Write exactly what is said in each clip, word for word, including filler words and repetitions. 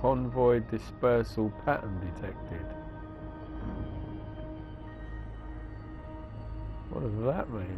Convoy dispersal pattern detected. What does that mean?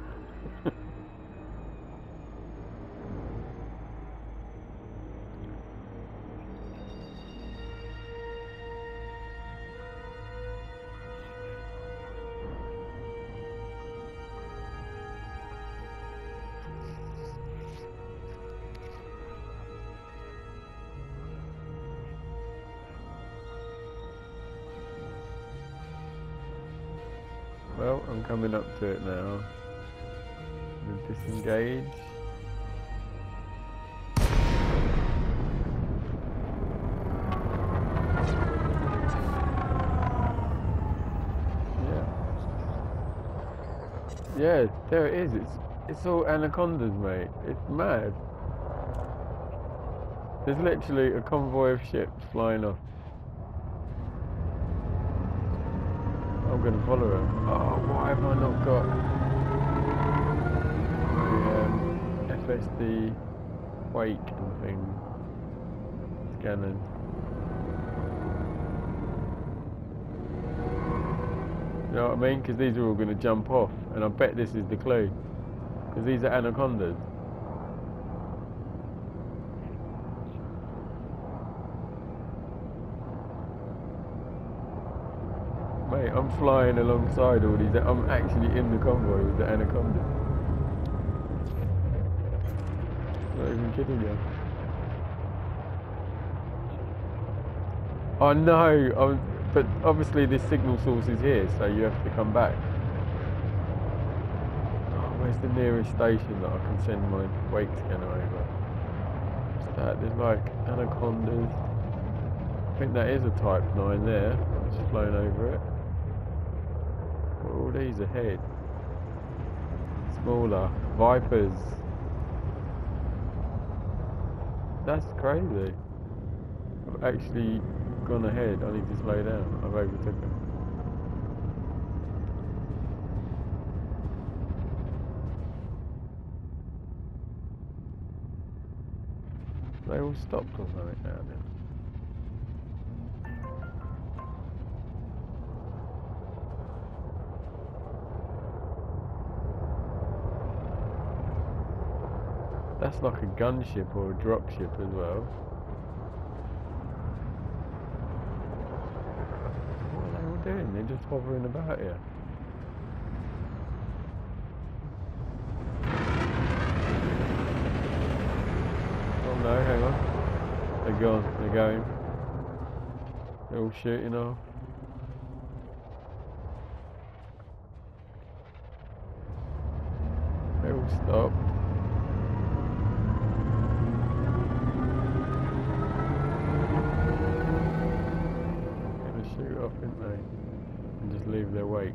Well, I'm coming up to it now. We disengage. Yeah. Yeah, there it is. It's it's all anacondas, mate. It's mad. There's literally a convoy of ships flying off. I'm gonna follow her. Oh, why have I not got the um, F S D wake and thing scanning? You know what I mean? Because these are all gonna jump off, and I bet this is the clue. Because these are anacondas. Mate, I'm flying alongside all these. I'm actually in the convoy with the anaconda. Not even kidding you. I know, I'm, but obviously this signal source is here, so you have to come back. Oh, where's the nearest station that I can send my wake scanner over? What's that? There's like anacondas. I think that is a Type nine there. I've just flown over it. What are all these ahead? Smaller. Vipers. That's crazy. I've actually gone ahead. I need to slow down. I've overtook them. They all stopped or something now then. That's like a gunship or a dropship as well. What are they all doing? They're just hovering about here. Oh no, hang on. They're gone, they're going. They're all shooting off. They all stopped. Shoot off, didn't they? And just leave their wakes.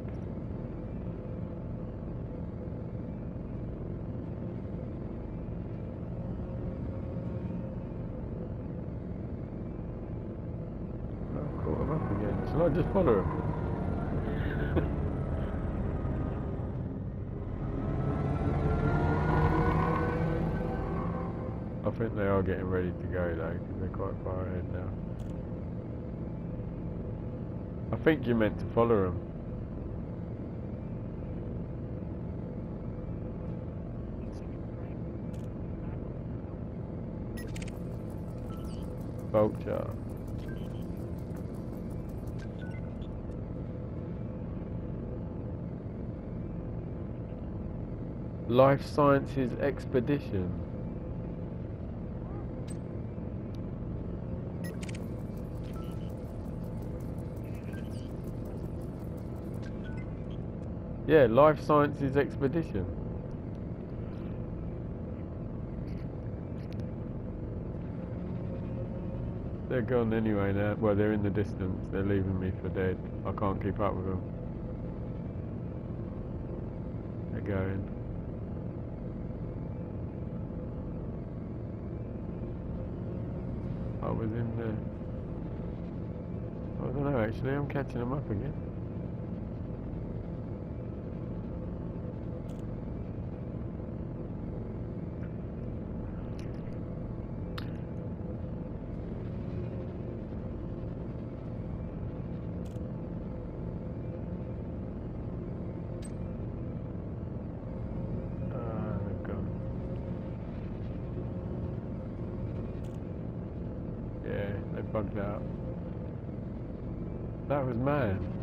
I've caught them up again. Shall I just follow them? I think they are getting ready to go though, because they're quite far ahead now. I think you're meant to follow them. Vulture. Life Sciences Expedition. Yeah, Life Sciences Expedition. They're gone anyway now. Well, they're in the distance. They're leaving me for dead. I can't keep up with them. They're going. I was in the... I don't know actually, I'm catching them up again. Yeah, they bugged out. That was mad.